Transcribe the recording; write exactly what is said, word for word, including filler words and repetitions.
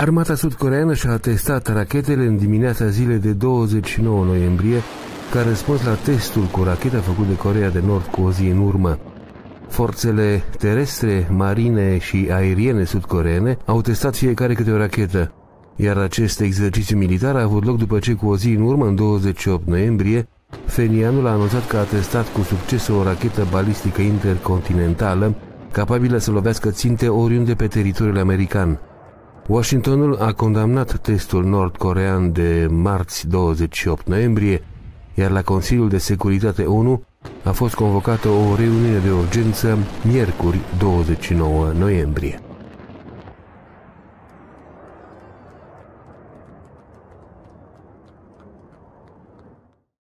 Armata sud-coreeană și-a testat rachetele în dimineața zilei de douăzeci și nouă noiembrie, ca răspuns la testul cu racheta făcut de Coreea de Nord cu o zi în urmă. Forțele terestre, marine și aeriene sud-coreene au testat fiecare câte o rachetă, iar acest exercițiu militar a avut loc după ce cu o zi în urmă, în douăzeci și opt noiembrie, Phenianul a anunțat că a testat cu succes o rachetă balistică intercontinentală capabilă să lovească ținte oriunde pe teritoriul american. Washingtonul a condamnat testul nord-corean de marți douăzeci și opt noiembrie, iar la Consiliul de Securitate O N U a fost convocată o reuniune de urgență miercuri douăzeci și nouă noiembrie.